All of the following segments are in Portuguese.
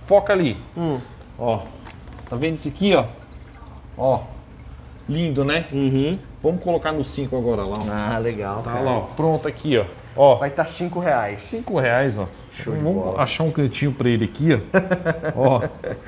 foca ali. Ó, tá vendo esse aqui, ó? Ó, lindo, né? Vamos colocar no 5 agora lá, ó. Ah, legal, Tá cara. lá, ó, pronto aqui, ó. Ó, Vai estar R$5. 5 reais, ó. Show de Vamos bola. achar um cantinho pra ele aqui, ó. Ó,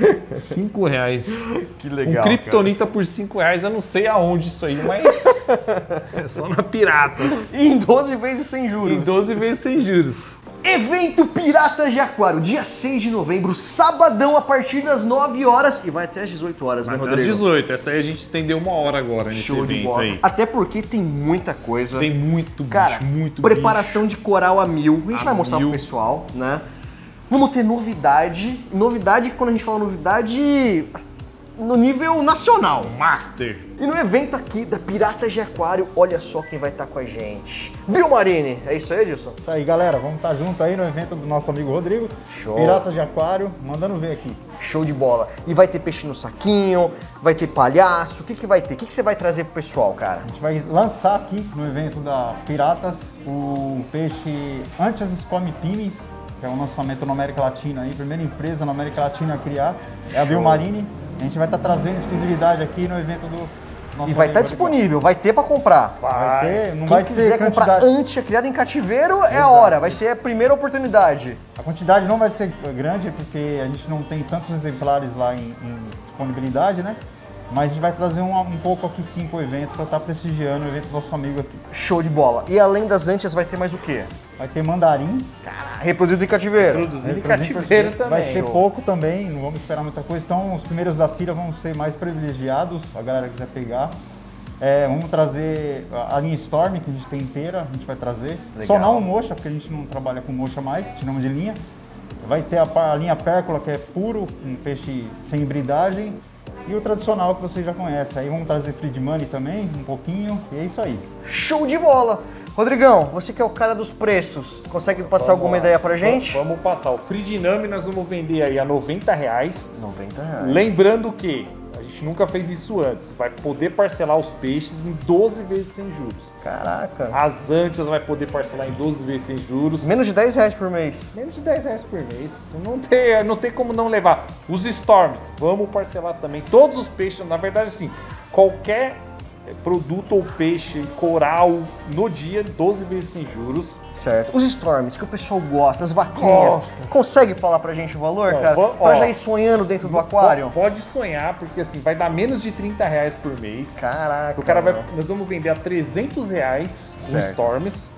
5 reais. Que legal, Um Kryptonita por 5 reais, eu não sei aonde isso aí, mas é só na Piratas. E em 12 vezes sem juros. Em 12 vezes sem juros. Evento Piratas de Aquário, dia 6 de novembro, sabadão, a partir das 9 horas e vai até às 18 horas, né, Até Rodrigo? às 18, essa aí a gente estendeu 1 hora agora nesse Show de evento bola. aí. Até porque tem muita coisa. Tem muito bicho, Cara, muito preparação de coral a 1000. A gente A vai mostrar pro 1000. pessoal, né? Vamos ter novidade. Novidade, quando a gente fala novidade, no nível nacional. Master. E no evento aqui da Piratas de Aquário, olha só quem vai estar com a gente. Bill Marini, é isso aí, Edilson? Isso aí, galera, vamos estar junto aí no evento do nosso amigo Rodrigo. Show. Piratas de Aquário, mandando ver aqui. Show de bola. E vai ter peixe no saquinho, vai ter palhaço, o que vai ter? O que você vai trazer pro pessoal, cara? A gente vai lançar aqui no evento da Piratas o peixe Antias Scomipinis, que é um lançamento na América Latina aí, primeira empresa na América Latina a criar, é a Show. Bill Marini. A gente vai estar trazendo exclusividade aqui no evento do nosso E vai estar amigo disponível, vai ter pra comprar. Vai ter, não Quem vai quiser ser comprar quantidade. Antia criada em cativeiro é a Exato. hora, vai ser a primeira oportunidade. A quantidade não vai ser grande porque a gente não tem tantos exemplares lá em disponibilidade, né? Mas a gente vai trazer um pouco aqui sim pro evento para estar prestigiando o evento do nosso amigo aqui. Show de bola. E além das Antias vai ter mais o quê? Vai ter mandarim. Reproduzido em cativeiro. Produzido em cativeiro também. Vai ser Show. pouco também, não vamos esperar muita coisa. Então os primeiros da fila vão ser mais privilegiados, a galera que quiser pegar. Vamos trazer a linha Storm, que a gente tem inteira, a gente vai trazer. Legal. Só não o mocha, porque a gente não trabalha com mocha mais, tiramos de linha. Vai ter a linha Pércola, que é puro, um peixe sem hibridagem. E o tradicional que vocês já conhecem. Aí vamos trazer Free Money também, um pouquinho, e é isso aí. Show de bola. Rodrigão, você que é o cara dos preços, consegue passar alguma ideia pra gente? Vamos passar. O Free Dynami nós vamos vender aí a R$90. R$90. Lembrando que a gente nunca fez isso antes. Vai poder parcelar os peixes em 12 vezes sem juros. Caraca. As Antias vai poder parcelar em 12 vezes sem juros. Menos de R$10 por mês. Menos de R$10 por mês. Não tem como não levar. Os Storms, vamos parcelar também. Todos os peixes, na verdade, assim, qualquer produto ou peixe, coral, no dia, 12 vezes sem juros. Certo. Os Storms, que o pessoal gosta, as vaquinhas. Gosta. Consegue falar pra gente o valor, Ó, cara? ó, Pra já ir sonhando dentro do aquário? Pode sonhar, porque assim, vai dar menos de R$30 por mês. Caraca. O cara mano. nós vamos vender a R$300 os Certo. Storms.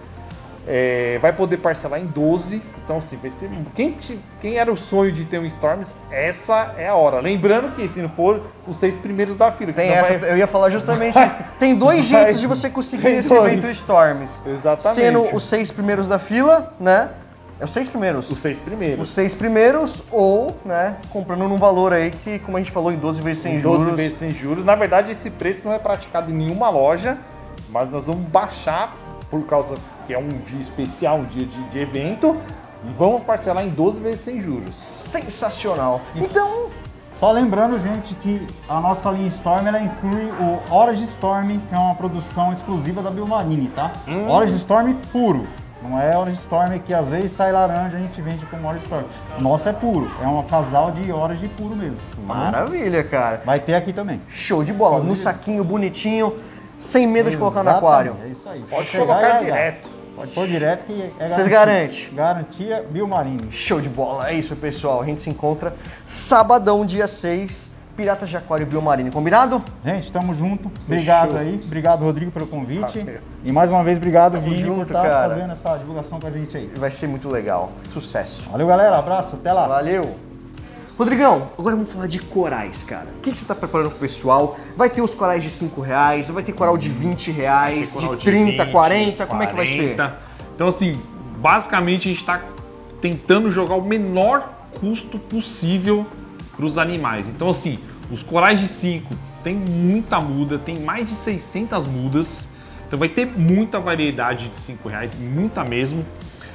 Vai poder parcelar em 12. Então, assim, vai ser. Quem era o sonho de ter um Storms, essa é a hora. Lembrando que, se não for os 6 primeiros da fila. que Tem senão essa, vai- eu ia falar justamente isso. Tem dois Vai- jeitos de você conseguir Tem esse dois. evento Storms. Exatamente. Sendo os 6 primeiros da fila, né? É os 6 primeiros. Os 6 primeiros. Os 6 primeiros ou, né, comprando num valor aí que, como a gente falou, em 12 vezes sem Em juros. 12 vezes sem juros. Na verdade, esse preço não é praticado em nenhuma loja, mas nós vamos baixar por causa que é um dia especial, um dia de evento, e vamos parcelar em 12 vezes sem juros. Sensacional. Isso. Então, Só lembrando, gente, que a nossa linha Storm ela inclui o Orange Storm, que é uma produção exclusiva da Bill Marini, tá? Orange Storm puro. Não é Orange Storm que às vezes sai laranja e a gente vende como Orange Storm. Nossa é puro, é um casal de Orange puro mesmo. maravilha, cara. Vai ter aqui também. Show de bola. No saquinho bonitinho, sem medo de colocar no Exatamente, aquário. É isso aí. Pode chegar colocar e largar. direto. Pode pôr direto que é Vocês garantia. garantem? Garantia Bill Marini. Show de bola. É isso, pessoal. A gente se encontra sabadão, dia 6, Piratas de Aquário Bill Marini. Combinado? Gente, tamo junto. Obrigado aí. Obrigado, Rodrigo, pelo convite. E mais uma vez, obrigado, Tamo Vini, por junto, estar cara. fazendo essa divulgação com a gente aí. Vai ser muito legal. Sucesso. Valeu, galera. Abraço. Até lá. Valeu! Rodrigão, agora vamos falar de corais, cara. O que você tá preparando pro pessoal? Vai ter os corais de R$5, vai ter coral de R$20, Coral de 30, 20, 40, como é que vai ser? 40. Então, assim, basicamente a gente está tentando jogar o menor custo possível para os animais. Então, assim, os corais de 5 tem muita muda, tem mais de 600 mudas. Então vai ter muita variedade de R$5, muita mesmo.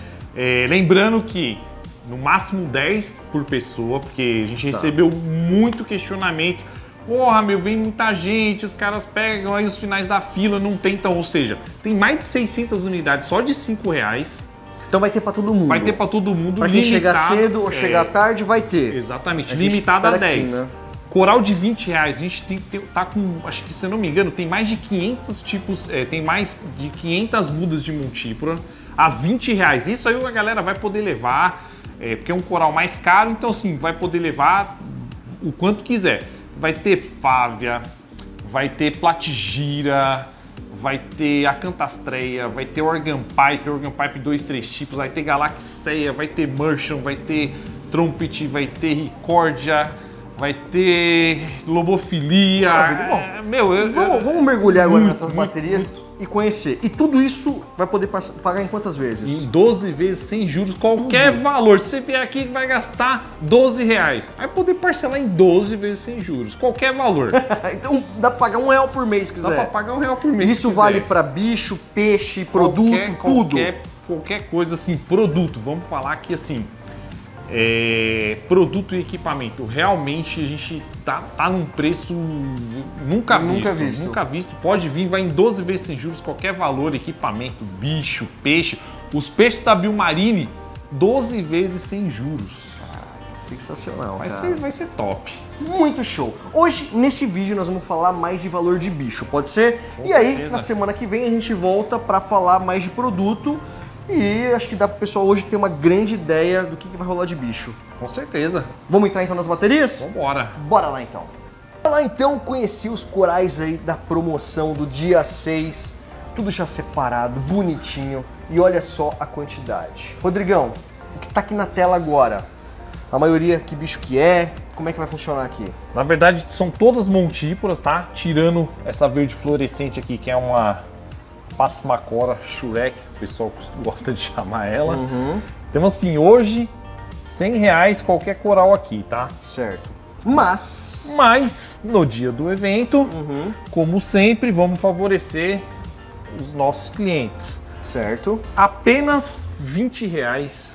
Lembrando que no máximo 10 por pessoa, porque a gente recebeu muito questionamento. Porra, meu, vem muita gente, os caras pegam aí os finais da fila, não tentam, ou seja, tem mais de 600 unidades só de R$5. Então vai ter pra todo mundo. Vai ter pra todo mundo, Pra quem limitado. chegar cedo ou chegar tarde, vai ter. Exatamente, A gente limitado a espera que 10. sim, né? Coral de 20 reais, a gente tem que ter, tá com, acho que se eu não me engano, tem mais de 500 tipos, tem mais de 500 mudas de montípora a 20 reais. Isso aí a galera vai poder levar, porque é um coral mais caro, então assim, vai poder levar o quanto quiser. Vai ter fávea, vai ter platigira, vai ter acantastreia, vai ter organ pipe 2, 3 tipos, vai ter galaxeia, vai ter merchant, vai ter trumpet, vai ter ricórdia, vai ter lobofilia. Vamos mergulhar agora muito, nessas muito, baterias e conhecer. E tudo isso vai poder pagar em quantas vezes? Em 12 vezes sem juros, qualquer valor. Se você vier aqui, vai gastar 12 reais. Vai poder parcelar em 12 vezes sem juros, qualquer valor. Então dá pra pagar R$1 por mês se quiser. Dá pra pagar R$1 por mês. Isso vale pra bicho, peixe, produto, tudo. Qualquer coisa assim, produto. Vamos falar que assim, produto e equipamento. Realmente a gente tá num preço nunca visto. Pode vir, vai em 12 vezes sem juros, qualquer valor, equipamento, bicho, peixe. Os peixes da Billmarine, 12 vezes sem juros. Sensacional, Vai ser top. Muito show. Hoje, nesse vídeo, nós vamos falar mais de valor de bicho, pode ser? E aí, na semana que vem, a gente volta pra falar mais de produto. E acho que dá pro pessoal hoje ter uma grande ideia do que vai rolar de bicho. Com certeza. Vamos entrar então nas baterias? Vambora. Bora lá então. Bora lá então conhecer os corais aí da promoção do dia 6. Tudo já separado, bonitinho. E olha só a quantidade. Rodrigão, o que tá aqui na tela agora? A maioria, que bicho que é? Como é que vai funcionar aqui? Na verdade, são todas montíporas, tá? Tirando essa verde fluorescente aqui, que é uma Passmacora Shurek, o pessoal gosta de chamar ela. Então assim, hoje, R$100 qualquer coral aqui, tá? Certo. Mas no dia do evento, como sempre, vamos favorecer os nossos clientes. Certo. Apenas R$20.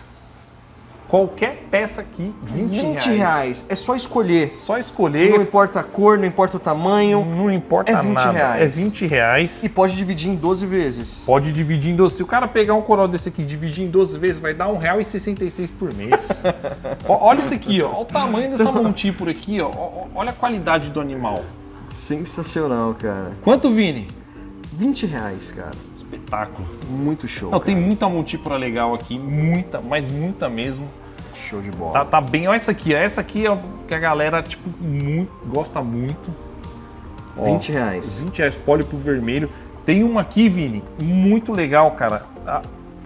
Qualquer peça aqui, R$20. É só escolher. Só escolher. Não importa a cor, não importa o tamanho. Não importa nada. É R$20. E pode dividir em 12 vezes. Pode dividir em 12. Se o cara pegar um coral desse aqui e dividir em 12 vezes, vai dar R$1,66 por mês. Olha isso aqui, ó. Olha o tamanho dessa montípora aqui, ó. Olha a qualidade do animal. Sensacional, cara. Quanto, Vini? R$20, cara. Espetáculo. Muito show. Não, tem muita montípora legal aqui, muita, mas muita mesmo. Show de bola. Tá bem, olha essa aqui, ó. Essa aqui é o que a galera, tipo, gosta muito. Ó, R$20. R$20, pólipo vermelho. Tem uma aqui, Vini, muito legal, cara. Ah,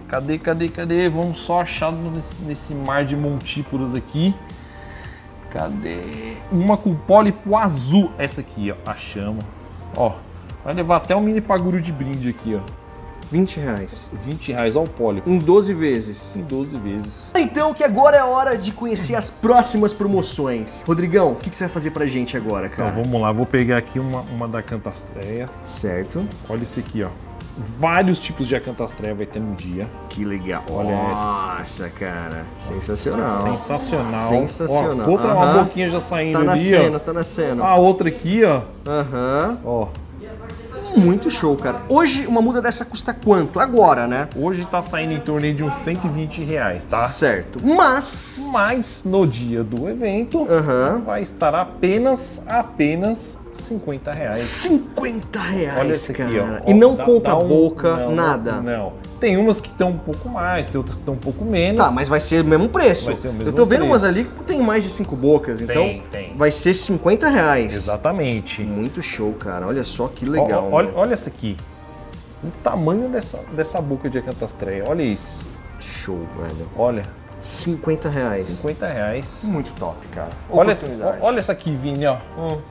cadê? Vamos só achar nesse mar de montíporas aqui. Cadê? Uma com pólipo azul. Essa aqui, ó, achamos. Ó, vai levar até um mini paguro de brinde aqui, ó. R$20. R$20, olha o pólipo. Em 12 vezes. Em 12 vezes. Então que agora é hora de conhecer as próximas promoções. Rodrigão, o que você vai fazer pra gente agora, cara? Então vamos lá, vou pegar aqui uma da acantastreia. Certo. Olha esse aqui, ó. Vários tipos de acantastreia vai ter no dia. Que legal. Olha Nossa, cara. Sensacional. Sensacional. Sensacional. Ó, outra, uma boquinha já saindo ali, ó. Tá na cena. A outra aqui, ó. Ó. Muito show, cara. Hoje uma muda dessa custa quanto? Agora, né? Hoje tá saindo em torno de uns R$120, tá? Certo. Mas no dia do evento vai estar apenas R$50. R$50, olha esse aqui, cara. Ó. E não conta boca, nada. Não. Tem umas que estão um pouco mais, tem outras que estão um pouco menos. Tá, mas vai ser o mesmo preço. Vai ser o mesmo Eu tô vendo preço. umas ali que tem mais de 5 bocas, então tem. vai ser R$50. Exatamente. Muito show, cara. Olha só que legal. Olha essa aqui. O tamanho dessa boca de acantastreia. Olha isso. Show, velho. Olha. R$50. R$50. Muito top, cara. Olha essa aqui, Vini, ó.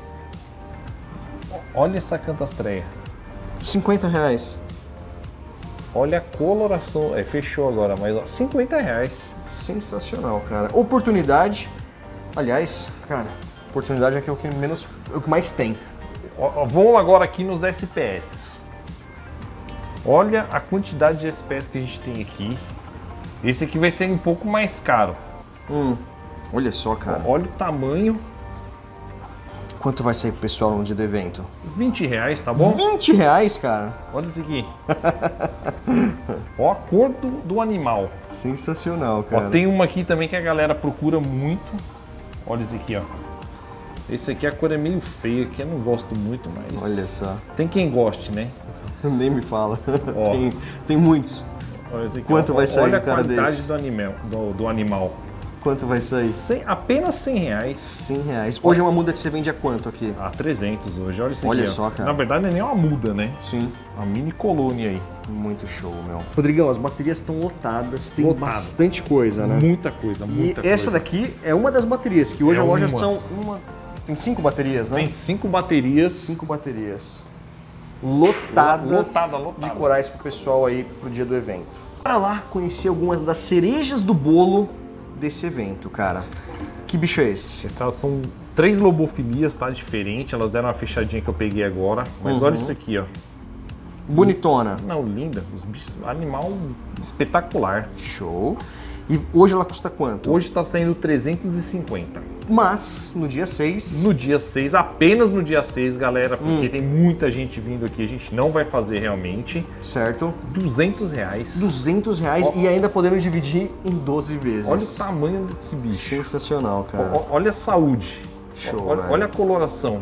Olha essa acantastreia. R$50. Olha a coloração. Fechou agora, mas ó, R$50. Sensacional, cara. Oportunidade. Aliás, cara, oportunidade é o que mais tem. Vamos agora aqui nos SPS. Olha a quantidade de SPS que a gente tem aqui. Esse aqui vai ser um pouco mais caro. Olha só, cara. Olha o tamanho. Quanto vai sair pro pessoal no dia do evento? R$20, tá bom? R$20, cara? Olha isso aqui. Ó a cor do animal. Sensacional, cara. Ó, tem uma aqui também que a galera procura muito. Olha esse aqui, ó. Esse aqui a cor é meio feia, que eu não gosto muito, mas... Olha só. Tem quem goste, né? Nem me fala. Tem muitos. Olha esse aqui, quanto vai sair um cara desse? Olha a qualidade do animal. Quanto vai sair? Apenas R$100. R$100. Hoje é uma muda que você vende a quanto aqui? A 300 hoje, olha isso aqui. Olha só, cara. Na verdade não é nem uma muda, né? Sim. Uma mini colônia aí. Muito show, meu. Rodrigão, as baterias estão lotadas, tem Lotado. bastante coisa, né? Muita coisa, muita coisa. Essa daqui é uma das baterias, que hoje É a loja uma. são Tem 5 baterias, né? Tem 5 baterias. 5 baterias. Lotadas Lotada. de corais pro pessoal aí pro dia do evento. Bora lá conhecer algumas das cerejas do bolo desse evento, cara. Que bicho é esse? Essas são 3 lobofilias, tá? Diferente. Elas deram uma fechadinha que eu peguei agora. Mas olha isso aqui, ó. Bonitona. Não, linda. Os bichos, animal espetacular. Show. E hoje ela custa quanto? Hoje tá saindo 350. Mas no dia 6... No dia 6, apenas no dia 6, galera, porque tem muita gente vindo aqui, a gente não vai fazer realmente. Certo. R$200. R$200 e ainda podendo dividir em 12 vezes. Olha o tamanho desse bicho. Sensacional, cara. Olha a saúde. Show, olha a coloração.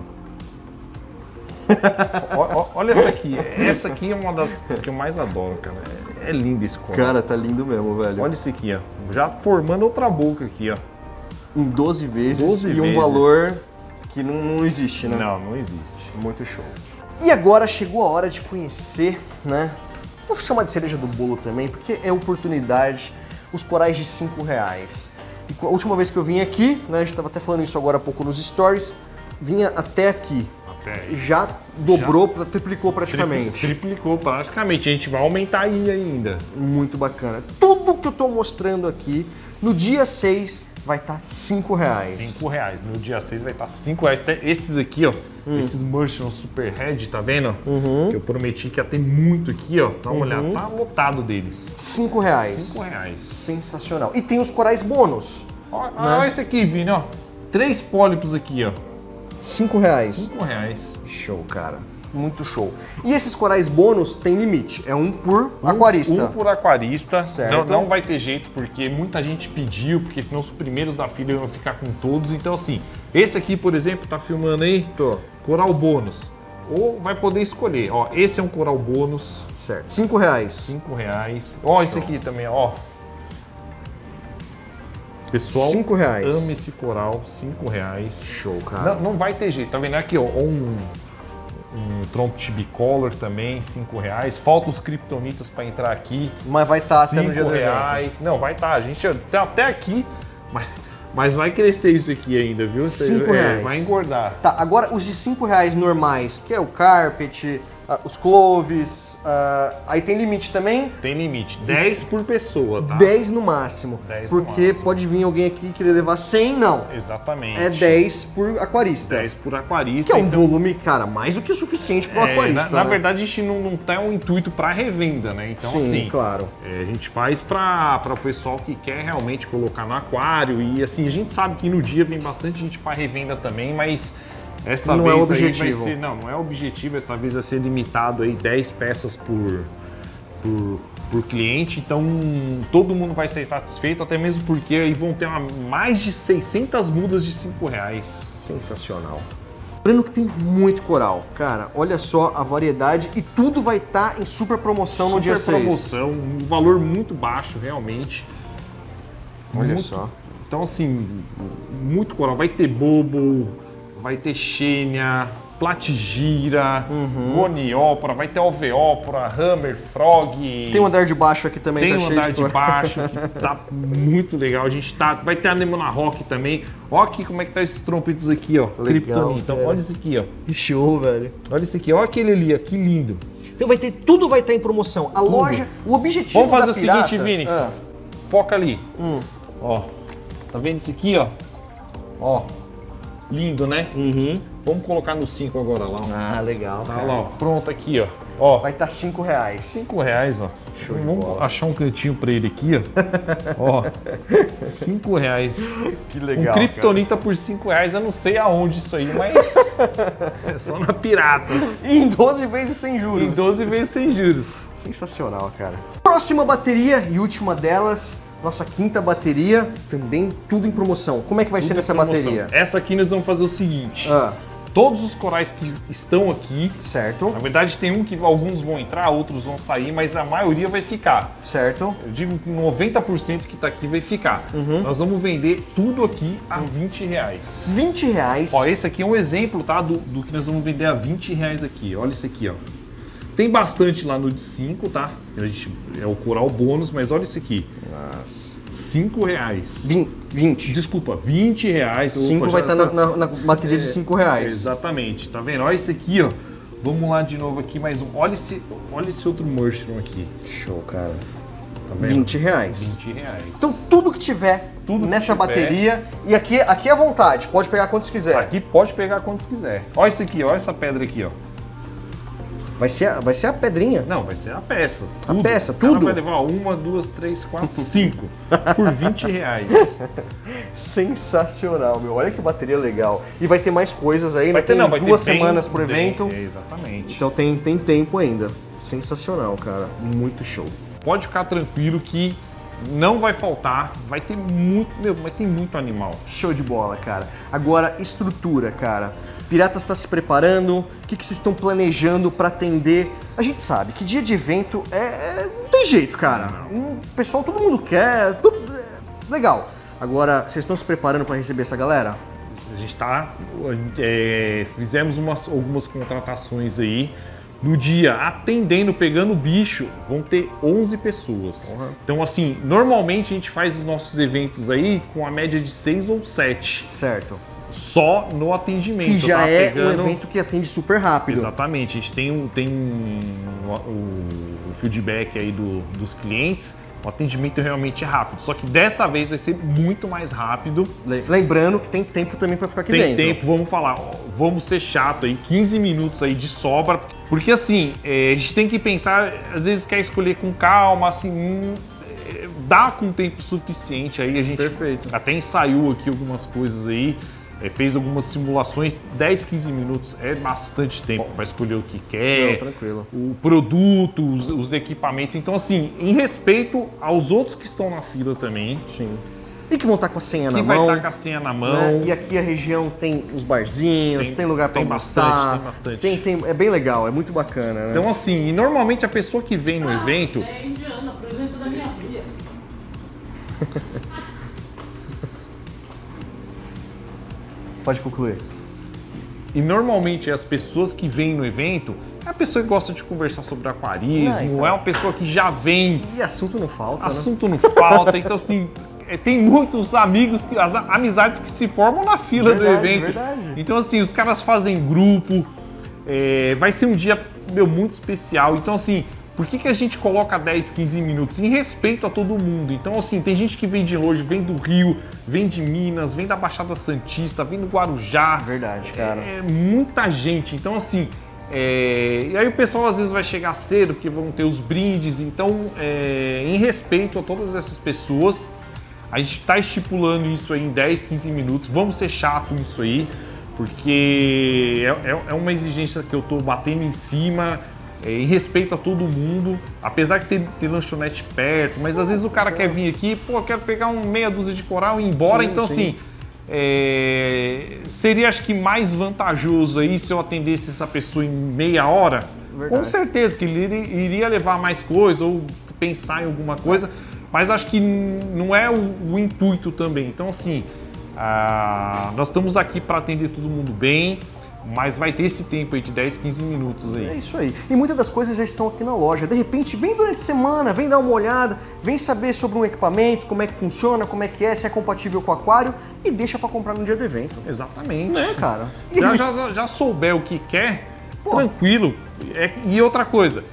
Olha essa aqui. Essa aqui é uma das que eu mais adoro, cara. É lindo esse coral. Cara, tá lindo mesmo, velho. Olha isso aqui, ó. Já formando outra boca aqui, ó. Em 12 vezes 12 e um vezes. valor que não existe, né? Não existe. Muito show. E agora chegou a hora de conhecer, né? Vou chamar de cereja do bolo também, porque é oportunidade, os corais de R$5. E a última vez que eu vim aqui, né? A gente tava até falando isso agora há pouco nos stories, vinha até aqui. Já dobrou, triplicou praticamente. Triplicou praticamente. A gente vai aumentar aí ainda. Muito bacana. Tudo que eu tô mostrando aqui, no dia 6 vai estar R$5. R$5. No dia 6 vai estar R$5. Esses aqui, ó. Esses Martian Super Red, tá vendo? Que eu prometi que ia ter muito aqui, ó. Dá uma olhada. Tá lotado deles. R$5. R$5. Sensacional. E tem os corais bônus. Olha esse aqui, Vini, ó. 3 pólipos aqui, ó. R$5. R$5. Show, cara. Muito show. E esses corais bônus tem limite, é um por aquarista. Um por aquarista. Certo. Não vai ter jeito, porque muita gente pediu, porque senão os primeiros da fila iam ficar com todos. Então, assim, esse aqui, por exemplo, tá filmando aí? Tô. Coral bônus. Ou vai poder escolher. Ó, esse é um coral bônus. Certo. R$5. R$5. Ó, esse aqui também, ó. Pessoal, R$5. ama esse coral, R$5. Show, cara. Não vai ter jeito, tá vendo aqui, ó, um Trumpet Bicolor também, R$5. Faltam os kryptonitas para entrar aqui. Mas vai estar até no dia do evento. Não, vai estar, a gente tá até aqui, mas vai crescer isso aqui ainda, viu? R$5. Vai engordar. Tá, agora os de R$5 normais, que é o carpet, os cloves, aí tem limite também? Tem limite, 10 por pessoa, tá? 10 no máximo. 10 no porque máximo. pode vir alguém aqui querer levar 100, não. Exatamente. É 10 por aquarista. 10 por aquarista. Que é um volume, cara, mais do que o suficiente para o aquarista. Na né? verdade, a gente não tem um intuito para revenda, né? Então, Sim, assim, claro. A gente faz para o pessoal que quer realmente colocar no aquário. E assim, a gente sabe que no dia vem bastante gente para revenda também, mas essa não vez é o aí vai objetivo. ser, não é o objetivo, essa vez vai ser limitado aí 10 peças por cliente, então todo mundo vai ser satisfeito, até mesmo porque aí vão ter mais de 600 mudas de R$5. Sensacional. Lembrando que tem muito coral. Cara, olha só a variedade e tudo vai estar em super promoção no dia 6. Super promoção, um valor muito baixo realmente. Olha só. Então assim, muito coral. Vai ter bobo, vai ter xênia, platigira, goniópora, vai ter alveópora, hammer, frog. Tem um andar de baixo aqui também, tem tá um cheio andar de baixo que tá muito legal. A gente vai ter a Anemona Rock também. Ó aqui como é que tá esses trompetes aqui, ó. Kryptonita. Então olha isso aqui, ó. Que show, velho. Olha isso aqui, ó aquele ali, ó, que lindo. Então tudo vai estar em promoção. A loja, o objetivo Vamos fazer da o Piratas, seguinte, Vini. Foca ali. Ó, tá vendo isso aqui, ó? Ó, lindo, né? Vamos colocar no 5 agora lá, ó. Ah, legal. Tá lá, ó. Pronto aqui, ó. Ó, vai estar R$5. R$5, ó. Show de Vamos bola. achar um cantinho pra ele aqui, ó. Ó, R$5. Que legal, Um Kryptonita por R$5, eu não sei aonde isso aí, mas é só na Piratas. E em 12 vezes sem juros. Em 12 vezes sem juros. Sensacional, cara. Próxima bateria e última delas, nossa quinta bateria, também tudo em promoção. Como é que vai ser Tudo nessa em promoção. bateria? Essa aqui nós vamos fazer o seguinte. Ah, Todos os corais que estão aqui, certo, na verdade tem um que alguns vão entrar, outros vão sair, mas a maioria vai ficar. certo. Eu digo que 90% que tá aqui vai ficar. Nós vamos vender tudo aqui a R$20. R$20. Ó, esse aqui é um exemplo, tá? Do que nós vamos vender a R$20 aqui. Olha esse aqui, ó. Tem bastante lá no de 5, tá? É o coral bônus, mas olha esse aqui. Nossa. R$5. 20. Desculpa, R$20. 5 Opa, vai já estar na bateria de R$5. Exatamente, tá vendo? Olha esse aqui, ó. Vamos lá de novo aqui, mais um. Olha esse outro mushroom aqui. Show, cara. Tá vendo? R$20. R$20. Então tudo que tiver Tudo que nessa tiver. bateria, e aqui é à vontade, pode pegar quantos quiser. Aqui pode pegar quantos quiser. Olha esse aqui, olha essa pedra aqui, ó. Vai ser a pedrinha. Não, vai ser a peça. A peça, O cara tudo? vai levar 1, 2, 3, 4, 5 por R$20. Sensacional, meu. Olha que bateria legal. E vai ter mais coisas aí, né? Tem vai ter 2 bem- semanas pro bem- evento. Exatamente. Então tem tempo ainda. Sensacional, cara. Muito show. Pode ficar tranquilo que não vai faltar, vai ter muito, mas tem muito animal. Show de bola, cara. Agora, estrutura, cara. Piratas está se preparando? O que vocês estão planejando para atender? A gente sabe que dia de evento não tem jeito, cara. O pessoal, todo mundo quer, legal. Agora, vocês estão se preparando para receber essa galera? A gente tá, fizemos algumas contratações aí. No dia, atendendo, pegando o bicho, vão ter 11 pessoas. Uhum. Então, assim, normalmente a gente faz os nossos eventos aí com a média de 6 ou 7. Certo. Só no atendimento. Que já tá? é um Pegando- evento que atende super rápido. Exatamente, a gente tem o feedback aí dos clientes, o atendimento realmente é rápido, só que dessa vez vai ser muito mais rápido. Lembrando que tem tempo também para ficar aqui Tem dentro. tempo, vamos falar, ó, vamos ser chato aí, 15 minutos aí de sobra, porque assim, a gente tem que pensar, às vezes quer escolher com calma, assim, dá com tempo suficiente aí, a gente Perfeito. até ensaiou aqui algumas coisas aí, fez algumas simulações, 10, 15 minutos é bastante tempo para escolher o que quer, Não, tranquilo. o produto, os equipamentos. Então, assim, em respeito aos outros que estão na fila também, Sim. E que vão estar com a senha que na vai mão. estar com a senha na mão. Né? E aqui a região tem os barzinhos, tem lugar para tem almoçar. bastante, tem bastante. É bem legal, é muito bacana, né? Então, assim, e normalmente a pessoa que vem no evento, É indiana, presente da minha filha. Pode concluir. e normalmente as pessoas que vêm no evento, é a pessoa que gosta de conversar sobre aquarismo, então. é uma pessoa que já vem, E assunto não falta, né? assunto não falta, então assim, tem muitos amigos, as amizades que se formam na fila do Verdade, evento. verdade. Então assim, os caras fazem grupo, vai ser um dia muito especial, então assim, por que a gente coloca 10, 15 minutos? Em respeito a todo mundo. Então, assim, tem gente que vem de longe, vem do Rio, vem de Minas, vem da Baixada Santista, vem do Guarujá. Verdade, cara. É muita gente. Então, assim, e aí o pessoal às vezes vai chegar cedo, porque vão ter os brindes. Então, em respeito a todas essas pessoas, a gente está estipulando isso aí em 10, 15 minutos. Vamos ser chato nisso aí, porque é uma exigência que eu estou batendo em cima. Em respeito a todo mundo, apesar de ter lanchonete perto, mas às vezes o cara quer vir aqui, pô, eu quero pegar meia dúzia de coral e ir embora, Sim, então sim. assim, seria acho que mais vantajoso aí se eu atendesse essa pessoa em meia hora, Verdade. com certeza que ele iria levar mais coisa ou pensar em alguma coisa, mas acho que não é o intuito também, então assim, nós estamos aqui para atender todo mundo bem, mas vai ter esse tempo aí de 10, 15 minutos aí. É isso aí. E muitas das coisas já estão aqui na loja. De repente, vem durante a semana, vem dar uma olhada, vem saber sobre um equipamento, como é que funciona, como é que é, se é compatível com o aquário e deixa pra comprar no dia do evento. Exatamente. Né, cara? E Já souber o que quer, Pô. tranquilo. E outra coisa,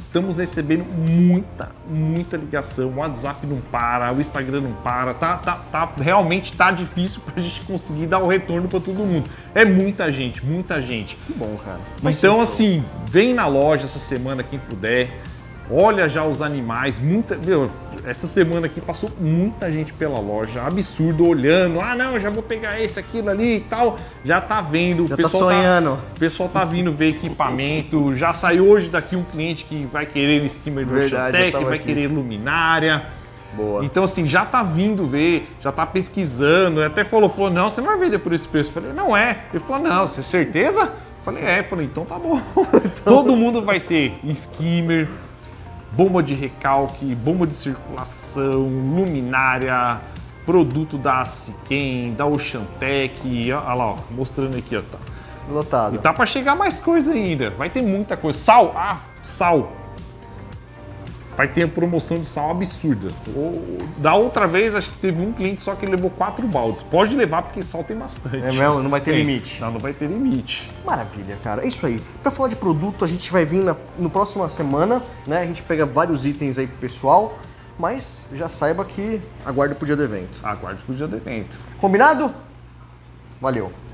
estamos recebendo muita ligação, o WhatsApp não para, o Instagram não para, realmente tá difícil pra gente conseguir dar o retorno para todo mundo. É muita gente, muita gente. Que bom, cara. Então, assim, vem na loja essa semana quem puder, olha já os animais, essa semana aqui passou muita gente pela loja, absurdo, olhando, não, eu já vou pegar esse, aquilo ali e tal, já tá vendo, já tá sonhando. O pessoal tá vindo ver equipamento, já saiu hoje daqui um cliente que vai querer o skimmer do Oceantec, vai querer luminária. Boa. Então, assim, já tá vindo ver, já tá pesquisando, até falou, não, você não vai vender por esse preço. Eu falei, não é. Ele falou, não, você certeza? Eu falei, então tá bom. Todo mundo vai ter skimmer, bomba de recalque, bomba de circulação, luminária, produto da Siquem, da Oceantec, olha lá, ó, mostrando aqui, ó, tá. Lotado. E tá pra chegar mais coisa ainda, vai ter muita coisa. Sal, sal. Vai ter a promoção de sal absurda. Da outra vez, acho que teve um cliente só que levou 4 baldes. Pode levar porque sal tem bastante. É mesmo? Não vai ter limite? Não vai ter limite. Maravilha, cara. É isso aí. Pra falar de produto, a gente vai vir no próxima semana, né? A gente pega vários itens aí pro pessoal, mas já saiba que aguarde pro dia do evento. Aguarde pro dia do evento. Combinado? Valeu.